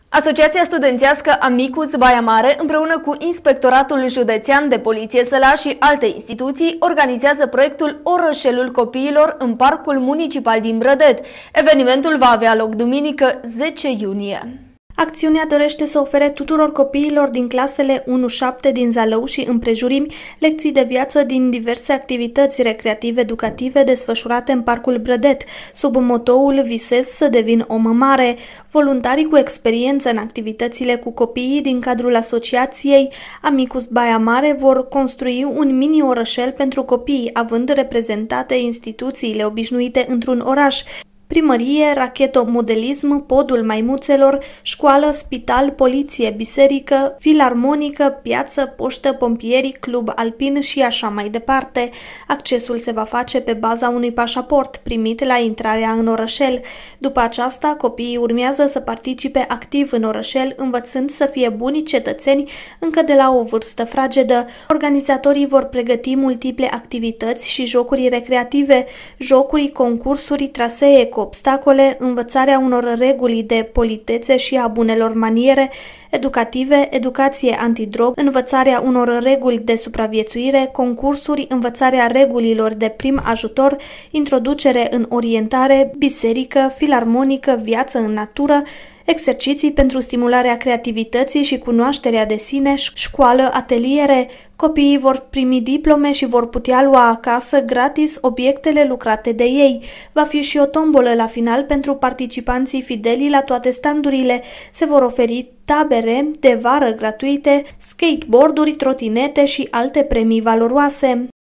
Asociația studențească Amicus Baia Mare, împreună cu Inspectoratul Județean de Poliție Sălaș și alte instituții, organizează proiectul Orășelul Copiilor în Parcul Municipal din Brădet. Evenimentul va avea loc duminică 10 iunie. Acțiunea dorește să ofere tuturor copiilor din clasele 1-7 din Zalău și împrejurimi lecții de viață din diverse activități recreativ-educative desfășurate în Parcul Brădet, sub motoul Visez să devin om mare. Voluntarii cu experiență în activitățile cu copiii din cadrul asociației Amicus Baia Mare vor construi un mini-orășel pentru copii, având reprezentate instituțiile obișnuite într-un oraș: primărie, rachetomodelism, podul maimuțelor, școală, spital, poliție, biserică, filarmonică, piață, poștă, pompieri, club alpin și așa mai departe. Accesul se va face pe baza unui pașaport primit la intrarea în orășel. După aceasta, copiii urmează să participe activ în orășel, învățând să fie buni cetățeni încă de la o vârstă fragedă. Organizatorii vor pregăti multiple activități și jocuri recreative, jocuri, concursuri, trasee cu obstacole, învățarea unor reguli de politețe și a bunelor maniere educative, educație antidrog, învățarea unor reguli de supraviețuire, concursuri, învățarea regulilor de prim ajutor, introducere în orientare, biserică, filarmonică, viață în natură, exerciții pentru stimularea creativității și cunoașterea de sine, școală, ateliere. Copiii vor primi diplome și vor putea lua acasă gratis obiectele lucrate de ei. Va fi și o tombolă la final pentru participanții fideli la toate standurile. Se vor oferi tabere de vară gratuite, skateboarduri, trotinete și alte premii valoroase.